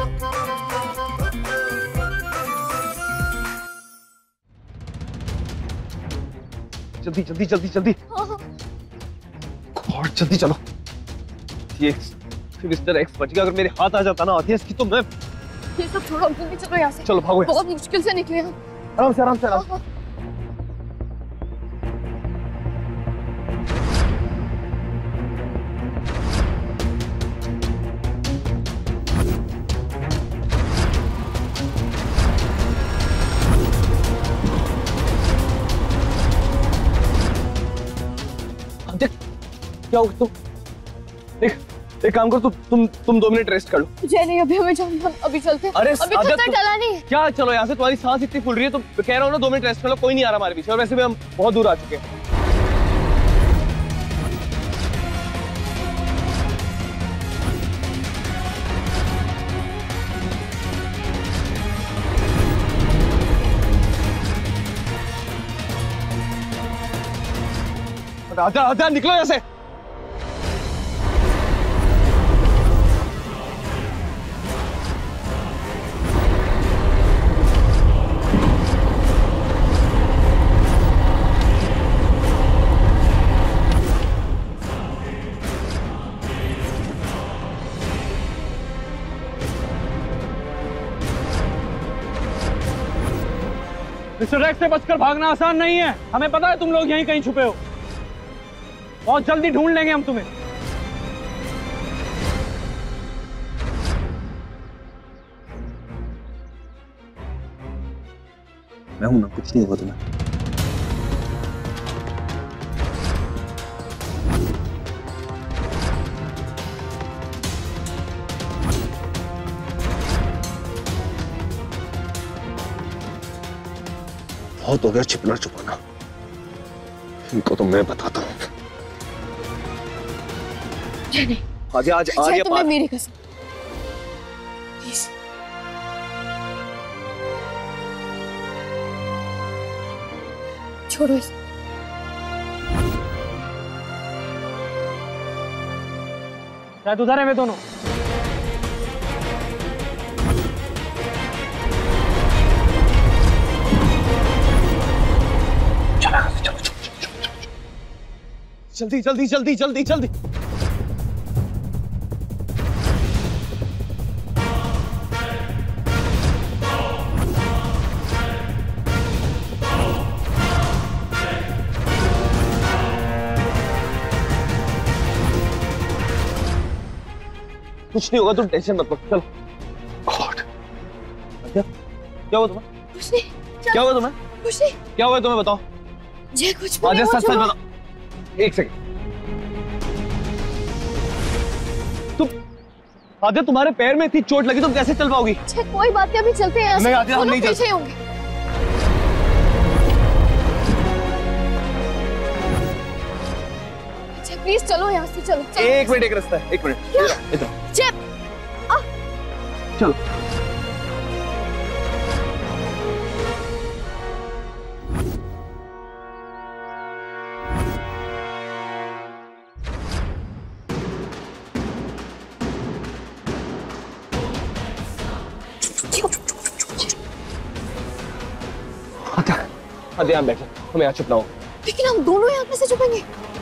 जल्दी जल्दी जल्दी जल्दी। और जल्दी चलो। ये मिस्टर एक्स बच गया। अगर मेरे हाथ आ जाता ना ऑडियंस की तो मैं। ये सब छोड़ो, जल्दी चलो यहाँ से। चलो भागो। बहुत मुश्किल से निकले हम। आराम से आराम से आराम से। क्या हो तुम? एक काम करो, तुम 2 मिनट रेस्ट कर लो। मुझे नहीं, अभी हमें जाना, अभी चलते। अरे अभी खतरा टला नहीं है। क्या चलो यहाँ से, तुम्हारी सांस इतनी फूल रही है तो कह रहा हूँ ना 2 मिनट रेस्ट कर लो, कोई नहीं आ रहा हमारे पीछे। और वैसे भी हम बहुत दूर आ चुके हैं। आजा आजा, निकलो यहाँ से। मिस्टर एक्स से बचकर भागना आसान नहीं है। हमें पता है तुम लोग यहीं कहीं छुपे हो। बहुत जल्दी ढूंढ लेंगे हम तुम्हें। मैं हूं ना, कुछ नहीं हुआ तुम्हें। बहुत हो गया छिपना छुपाना, इनको तो मैं बताता हूँ। आज आज आज तुम्हें मेरी कसम, प्लीज। छोड़ो इसे। शायद उधर है वे दोनों। जल्दी जल्दी जल्दी जल्दी जल्दी। कुछ नहीं होगा, तुम टेंशन मत लो। चलो। क्या हुआ तुम्हें? कुछ नहीं। क्या हुआ तुम्हें? कुछ नहीं। क्या हुआ तुम्हें, बताओ। मुझे कुछ भी नहीं हुआ। सच सच बताओ। एक सेकंड। तुम आदित्य, तुम्हारे पैर में इतनी चोट लगी, तुम कैसे चल पाओगी? कोई बात नहीं, अभी चलते हैं। नहीं आदित्य, हम नहीं चल पीछे होंगे। प्लीज चलो यहाँ से, चलो, चलो। एक मिनट, एक रास्ता है, 1 मिनट। इधर चलो। आदित्य यहाँ बैठो, हमें यहाँ छुपना होगा। लेकिन हम दोनों यहाँ कैसे छुपेंगे?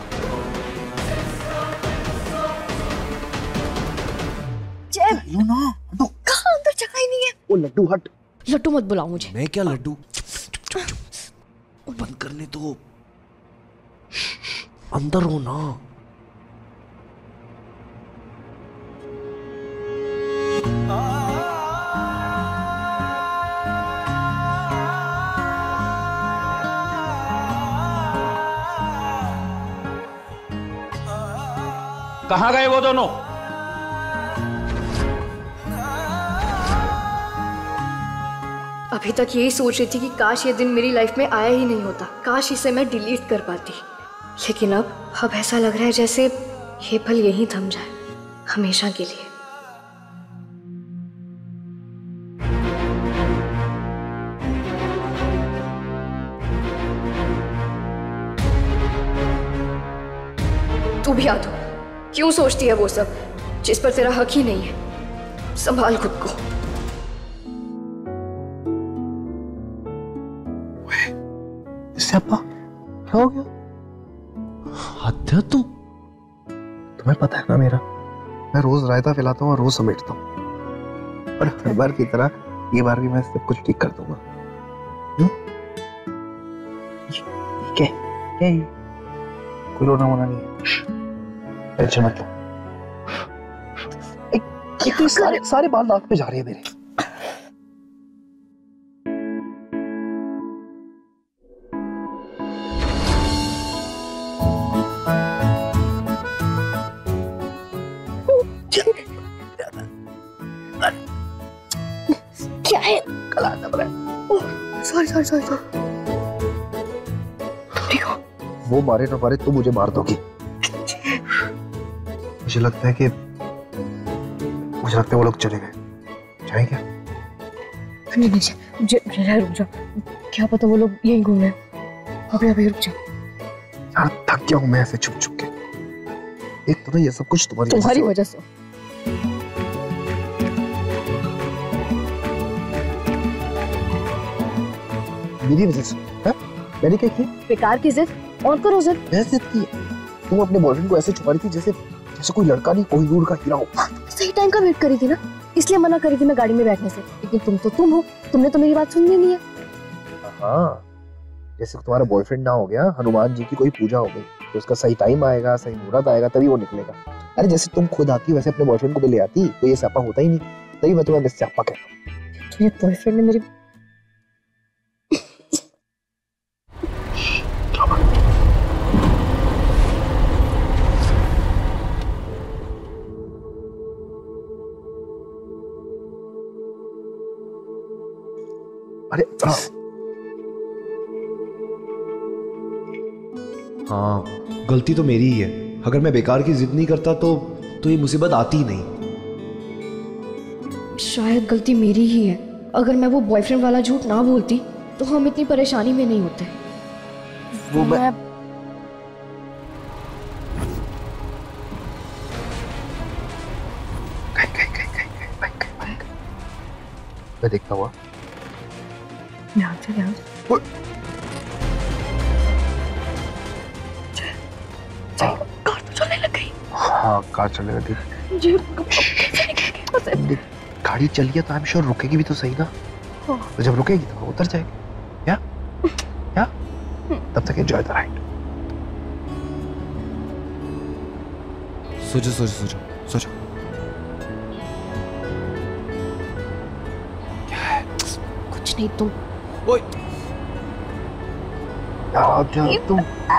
कहाँ अंदर जगह ही नहीं है। वो लड्डू हट। लड्डू मत बुलाओ मुझे। मैं क्या लड्डू? बंद करने तो अंदर हो ना। कहाँ गए वो दोनों? अभी तक यही सोच रही थी कि काश ये दिन मेरी लाइफ में आया ही नहीं होता, काश इसे मैं डिलीट कर पाती। लेकिन अब ऐसा लग रहा है जैसे ये पल यहीं थम जाए हमेशा के लिए। तू भी याद हो, क्यों सोचती है वो सब जिस पर तेरा हक ही नहीं है? संभाल खुद को। स्यापा क्या हो गया? आद्या तुम्हें पता है ना मेरा, मैं रोज रायता फैलाता हूँ और रोज समेटता हूँ, और हर बार की तरह ये बार भी मैं सब कुछ ठीक कर दूंगा। ठीक है, क्या है? कोई रोना वोना नहीं है, टेंशन मत लो। एक तो सारे बाल नाक पे जा रहे हैं मेरे। क्या है? कल आता पड़ा है। सॉरी। ठीक हो? वो मारे ना मारे तुम मुझे मार दोगी। मुझे लगता है वो लोग चले गए। जाएं क्या? नहीं, रुक जा। क्या पता वो लोग यहीं घूम रहे हैं। अभी रुक जा। यार थक गया हूँ मैं ऐसे छुप छुप के। एक तो ना ये सब कुछ तुम्हारी वजह से। मेरी वजह से? हाँ? मैंने क्या किया? बेकार की जिद, और करो जिद। मैं जिद की? तुम अपने बॉयफ्रेंड को ऐसे छुपा रही थी जैसे कोई लड़का नहीं, कोई दूर का हीरा हो। सही टाइम का वेट करी थी ना, इसलिए मना करी थी मैं गाड़ी में बैठने से। लेकिन तुम हो, तुमने तो मेरी बात सुननी नहीं है। हाँ, जैसे तुम्हारा बॉयफ्रेंड ना हो गया, हनुमान जी की कोई पूजा हो गई तो उसका सही टाइम आएगा, सही मुहूर्त आएगा, तभी वो निकलेगा। अरे जैसे तुम खुद आती वैसे अपने बॉयफ्रेंड को भी ले आती, तो ये स्यापा होता ही नहीं। तभी मैं तुम्हें स्यापा कहता हूँ। तो ये बॉयफ्रेंड ने मेरी अरे हाँ, गलती तो मेरी ही है। अगर मैं बेकार की जिद नहीं करता तो ये मुसीबत आती ही नहीं। शायद गलती मेरी ही है। अगर मैं वो बॉयफ्रेंड वाला झूठ ना बोलती तो हम इतनी परेशानी में नहीं होते। वो मैं देखता हुआ ध्यान से। कार तो चलने लग गई। हाँ, कार चलने लगी। गाड़ी चली है तो आई एम श्योर रुकेगी भी तो सही ना। तो जब रुकेगी तो उतर जाएगी। क्या? तब तक एंजॉय द राइड। सोचो। क्या है? कुछ नहीं, तुम ओए तुम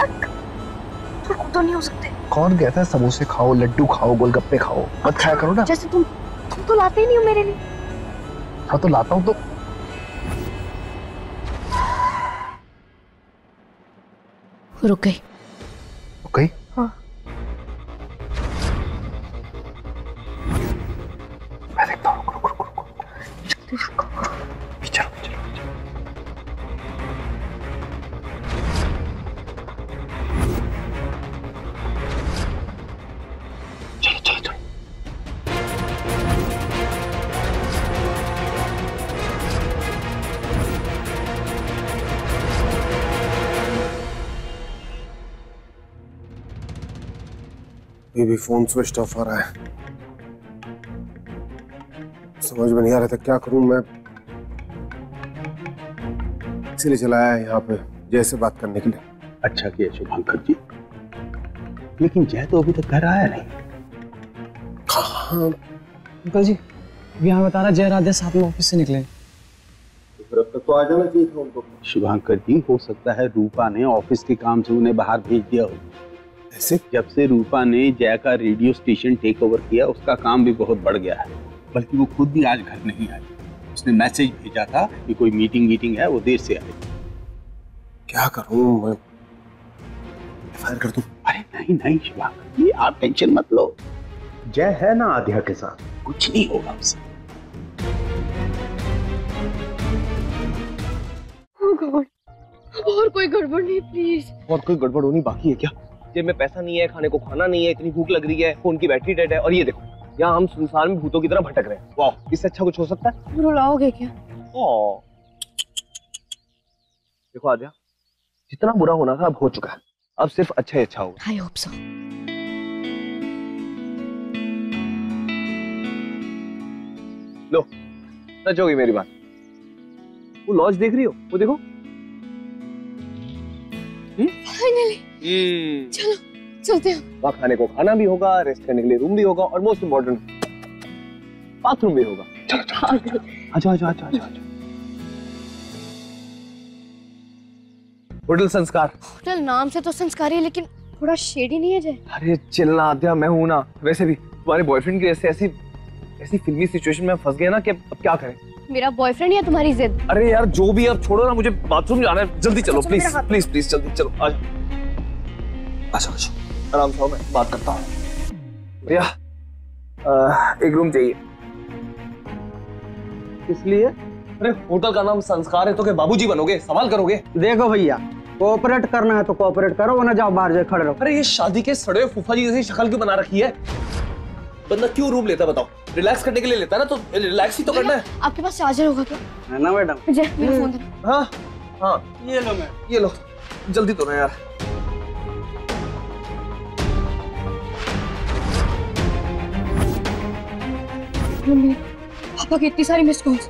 तो नहीं हो सकते। कौन कहता है समोसे खाओ, लड्डू खाओ, गोलगप्पे खाओ? मत खाया करो ना। जैसे तुम तो लाते ही नहीं हो मेरे लिए। हाँ तो लाता हूँ तो। रुक गई। हाँ। मैं देखता हूँ। रुको। चलो। ये भी फोन स्विच ऑफ आ रहा है। समझ में नहीं आ रहा था क्या करूं मैं, इसीलिए चला आया यहाँ पे जय से बात करने के लिए। अच्छा किया शुभांकर जी, लेकिन जय तो अभी तक घर आया नहीं। कहाँ? अंकल जी, यहाँ बता रहा जय राधे साथ में ऑफिस से निकले। फिर अब तक तो आ जाना चाहिए था उनको। शुभांकर जी, हो सकता है रूपा ने ऑफिस के काम से उन्हें बाहर भेज दिया हो। ऐसे? जब से रूपा ने जय का रेडियो स्टेशन टेक ओवर किया, उसका काम भी बहुत बढ़ गया है। बल्कि वो खुद भी आज घर नहीं आई। उसने मैसेज भेजा था कि कोई मीटिंग है, वो देर से आए। क्या करूं मैं? फायर कर दूं? अरे नहीं शुभांकर जी, आप टेंशन मत लो। जय है ना आध्या के साथ, कुछ नहीं होगा उसे। और कोई गड़बड़ नहीं प्लीज। और कोई गड़बड़ होनी बाकी है क्या? जेब में पैसा नहीं है, खाने को खाना नहीं है, इतनी भूख लग रही है, फोन की बैटरी डेड है, और ये देखो यहाँ हम संसार में भूतों की तरह भटक रहे हैं। वाह, इससे अच्छा कुछ हो सकता है? रुलाओगे क्या? देखो आद्या, जितना बुरा होना था अब हो चुका है, अब सिर्फ अच्छा ही अच्छा होगा। I hope so. लो, सच होगी मेरी बात। वो लॉज देख रही हो, वो देखो। फाइनली चलो चलते हैं। वहाँ खाने को खाना भी होगा, रेस्ट करने के लिए रूम भी होगा और मोस्ट इम्पोर्टेंट बाथरूम भी होगा। चलो चलो आजा आजा आजा आजा। होटल संस्कार। होटल नाम से तो संस्कारी है, लेकिन थोड़ा शेडी नहीं है जय? अरे चिल्ला आद्या, मैं हूं ना। वैसे भी तुम्हारे बॉयफ्रेंड की ऐसी फिल्मी सिचुएशन में फंस गए ना कि अब क्या करें। मेरा बॉयफ्रेंड या तुम्हारी जिद? अरे यार जो भी, अब छोड़ो ना, मुझे बाथरूम जाना है। जल्दी चलो प्लीज प्लीज प्लीज, जल्दी चलो। आजा आजा आजा, आराम से आओ, मैं बात करता हूँ। भैया एक रूम चाहिए। इसलिए अरे होटल का नाम संस्कार है तो क्या बाबूजी बनोगे, सवाल करोगे? देखो भैया, कोऑपरेट करना है तो कोऑपरेट करो, वरना जाओ बाहर जाए खड़े रहो। अरे ये शादी के सड़े हुए फूफा जी जैसी शक्ल क्यों बना रखी है? बंदा क्यों रूम लेता बताओ? रिलैक्स करने के लिए लेता है ना, तो रिलैक्स ही तो करना है। आपके पास चार्जर होगा क्या? है ना मैडम? जय मेरा फोन दे। हाँ हाँ ये लो मैम, ये लो, जल्दी तो ना यार। मम्मी पापा की इतनी सारी मिस कॉल्स।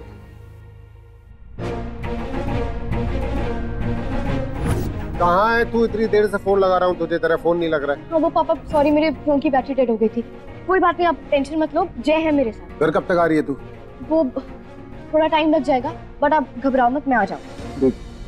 कहाँ है तू? इतनी देर से फोन लगा रहा हूँ तुझे, तेरा फोन नहीं लग रहा है। हाँ वो पापा सॉरी, मेरे फोन की बैटरी डेड हो गई थी। कोई बात नहीं, आप टेंशन मत लो, जय है मेरे साथ। घर कब तक आ रही है तू? वो थोड़ा टाइम लग जाएगा, बट आप घबराओ मत, मैं आ जाऊँ।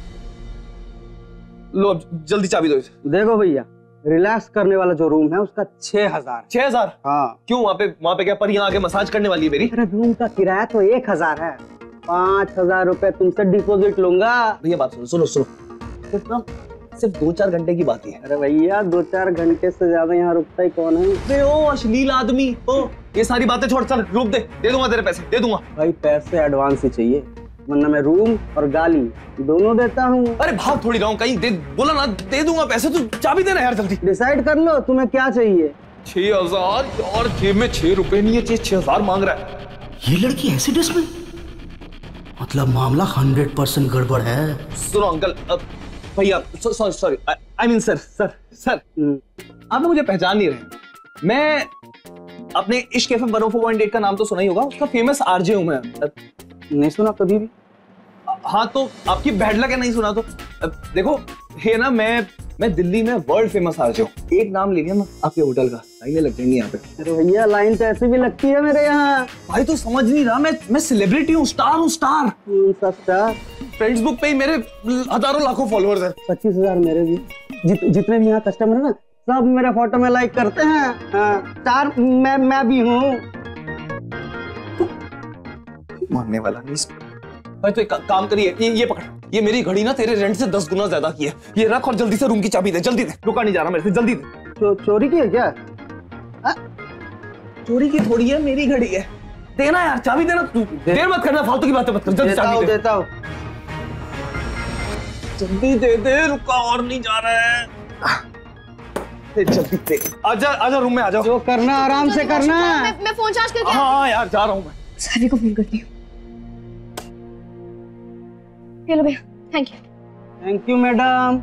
लो अब जल्दी चाबी दो इसे। देखो भैया, रिलैक्स करने वाला जो रूम है उसका 6000। 6000? हाँ। क्यों, वहाँ पे क्या पर यहाँ आके मसाज करने वाली है मेरी? अरे रूम का किराया तो 1000 है, 5000 रुपए तुमसे डिपॉजिट लूंगा। भैया बात सुनो सुनो सुनो, सिर्फ 2-4 घंटे की बात है। अरे भैया 2-4 घंटे से ज्यादा यहाँ रुकता ही कौन है? अरे ओ अश्लील आदमी, ओ ये सारी बातें छोड़, चल रूम दे दूंगा, तेरे पैसे दे दूंगा। भाई पैसे एडवांस ही चाहिए, वरना मैं रूम और गाली दोनों देता हूँ। अरे भाग थोड़ी रहा हूँ कहीं, दे बोला ना दे दूंगा पैसे, तू चाबी देना यार जल्दी। डिसाइड कर लो तुम्हें क्या चाहिए। 6000 और जेब में 6 रुपए नहीं है, 6000 मांग रहा है। ये लड़की ऐसी ड्रेस में, मतलब मामला 100% गड़बड़ है। सुनो अंकल, भैया सॉरी आई मीन सर आप ना मुझे पहचान नहीं रहे। मैं अपने इश्क एफएम 104.8 का नाम तो सुना ही होगा, उसका फेमस आरजे हूं मैं। नहीं सुना कभी भी? हाँ तो आपकी बैड लक है नहीं सुना तो। देखो ये ना मैं दिल्ली में वर्ल्ड फेमस आरजे हूँ। एक नाम ले लिया ना आपके होटल का, लाइनें लग जाएंगी यहाँ पे। अरे भैया लाइन तो ऐसे भी लगती है मेरे यहाँ। भाई तो समझ नहीं रहा, मैं सेलिब्रिटी हूँ, स्टार हूँ, स्टार। स्टार? फेसबुक पे ही मेरे हजारों लाखों फॉलोअर्स हैं। 25,000 मेरे भी। जितने भी यहाँ कस्टमर है ना, सब मेरे फोटो में लाइक करते हैं। हाँ, स्टार मैं भी हूँ। मानने वाला नहीं। भाई तो एक काम करिए, ये पकड़, ये मेरी घड़ी ना तेरे रेंट से 10 गुना ज्यादा की है। ये रख और जल्दी से रूम की चाबी दे, जल्दी दे, रुका नहीं जा रहा मेरे से, जल्दी दे। चोरी की है क्या? चोरी की थोड़ी है, मेरी घड़ी है। देना यार, चाबी देना। तू देर मत करना, फालतू की बातें मत कर, जल्दी चाबी दे। देता हूँ। जल्दी दे दे, रुका और नहीं जा रहा है। जल्दी दे, आजा रूम में आ जाओ। जो करना आराम से करना। मैं फोन चार्ज करके। हाँ यार जा रहा हूँ मैं। सावी को फोन करती हूँ। चलो भैया, thank you. Thank you madam.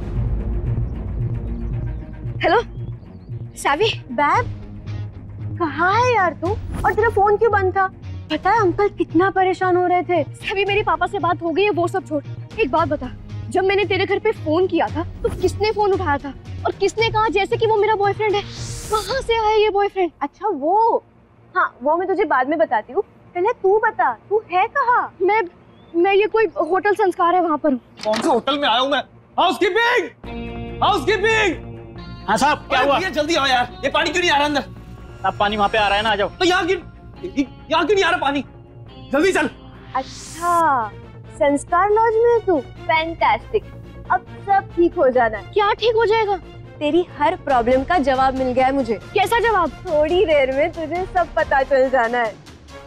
Hello Saavi. Babe कहाँ है यार तू? और तेरा फोन क्यों बंद था? पता है अंकल कितना परेशान हो रहे थे। सावी मेरे पापा से बात हो गई है, वो सब छोड़। एक बात बता, जब मैंने तेरे घर पे फोन किया था तो किसने फोन उठाया था और किसने कहा जैसे कि वो मेरा बॉयफ्रेंड है? कहाँ से आया ये बॉयफ्रेंड? अच्छा वो, हाँ वो मैं तुझे बाद में बताती हूँ, पहले तू बता तू है कहाँ? मैं ये कोई होटल संस्कार है वहाँ पर हूँ। कौन से होटल में आया हूँ मैं? Housekeeping, housekeeping. हाँ साहब क्या हुआ? जल्दी आओ यार, ये पानी क्यों नहीं आ रहा अंदर? अब पानी वहाँ पे आ रहा है ना, आ जाओ। तो यहाँ क्यों नहीं आ रहा पानी? जल्दी चल। अच्छा संस्कार लॉज में है तू? फैंटास्टिक, अब सब ठीक हो जाना है। क्या ठीक हो जाएगा? तेरी हर प्रॉब्लम का जवाब मिल गया है मुझे। कैसा जवाब? थोड़ी देर में तुझे सब पता चल जाना है।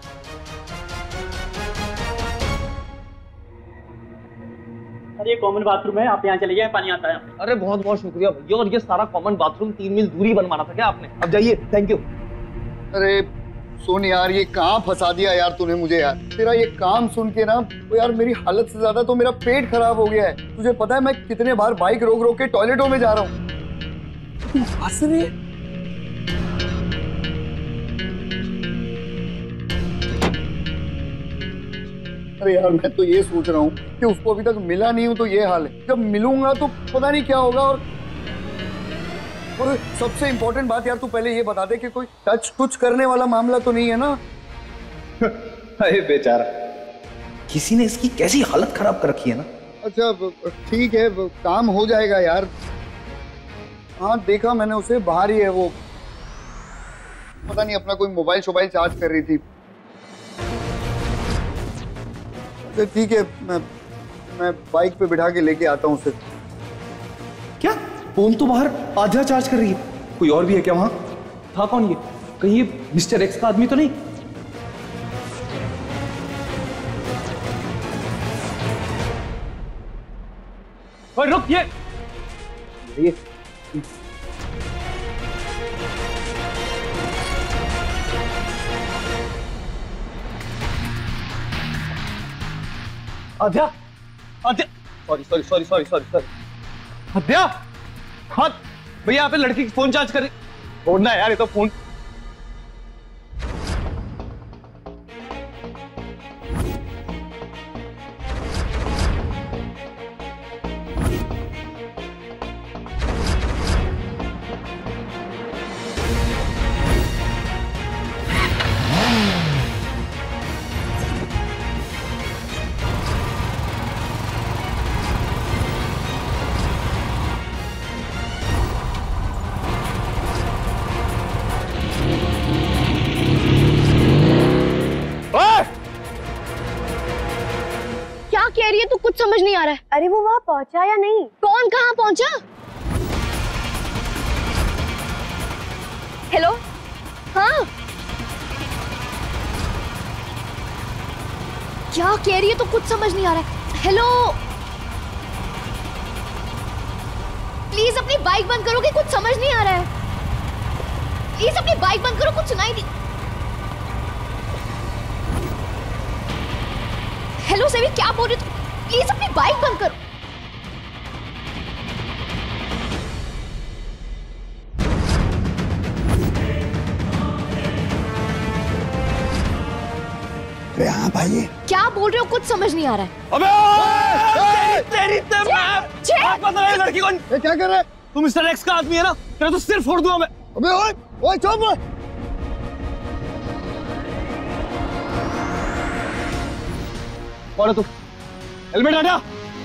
अरे ये कॉमन बाथरूम है, आप यहाँ चले जाए, पानी आता है। अरे बहुत बहुत शुक्रिया भैया, और ये सारा कॉमन बाथरूम 3 मील दूरी बनवाना था क्या आपने? अब जाइए, थैंक यू। अरे सुन यार, ये कहाँ फंसा दिया यार तूने मुझे यार। तेरा ये काम सुन के ना तो यार मेरी हालत से ज्यादा तो मेरा पेट खराब हो गया है। तुझे पता है मैं कितने बार बाइक रोक रोक के टॉयलेटों में जा रहा हूँ। अरे यार मैं तो ये सोच रहा हूँ कि उसको अभी तक मिला नहीं हूँ तो ये हाल है, जब मिलूंगा तो पता नहीं क्या होगा। और सबसे इम्पोर्टेंट बात यार, तू पहले ये बता दे कि कोई टच कुछ करने वाला मामला तो नहीं है ना? अरे बेचारा, किसी ने इसकी कैसी हालत खराब कर रखी है ना। अच्छा ठीक है, काम हो जाएगा यार। हाँ देखा मैंने उसे, बाहर ही है वो, पता नहीं अपना कोई मोबाइल चार्ज कर रही थी। ठीक है, मैं बाइक पे बिठा के लेके आता हूँ उसे। क्या फोन तो बाहर आधा चार्ज कर रही है? कोई और भी है क्या वहां? था कौन ये? कहीं ये मिस्टर एक्स का आदमी तो नहीं? ओए रुक, ये आद्या, सॉरी आद्या, हाँ भैया यहाँ पे लड़की की फोन चार्ज करे, छोड़ना है यार ये तो फोन। कह रही है तो कुछ समझ नहीं आ रहा है। अरे वो वहां पहुंचा या नहीं? कौन कहाँ पहुंचा? हेलो, हाँ क्या कह रही है तो कुछ समझ नहीं आ रहा है। हेलो प्लीज अपनी बाइक बंद करोगे, कुछ समझ नहीं आ रहा है। प्लीज अपनी बाइक बंद करो, कुछ सुनाई नहीं। हेलो सेवी, क्या बोल रही हो? प्लीज अपनी बाइक बंद करो। अरे हाँ भाई, क्या बोल रहे हो, कुछ समझ नहीं आ रहा है। अबे तेरी बात बता रही लड़की कौन? क्या कर रहा है? तू मिस्टर एक्स का आदमी है ना, तेरा तो सिर फोड़ दूंगा मैं। अबे ओए चुप। और तू हेलमेट हटा।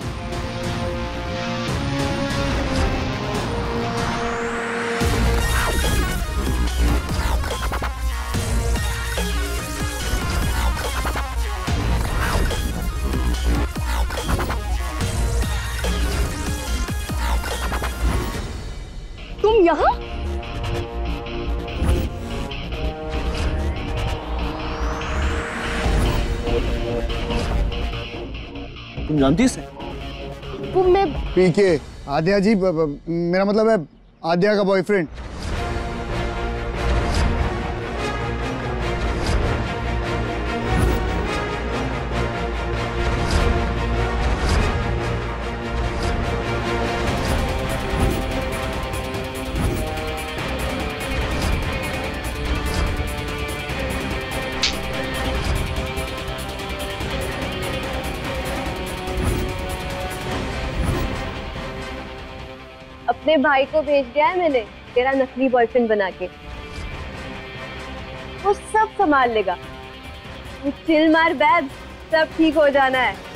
तुम यहाँ? तुम जानती है? वो मैं पीके आद्या जी, मेरा मतलब है आद्या का बॉयफ्रेंड। अपने भाई को भेज दिया है मैंने, तेरा नकली बॉयफ्रेंड बना के। वो सब संभाल लेगा। तू चिल मार बैब, सब ठीक हो जाना है।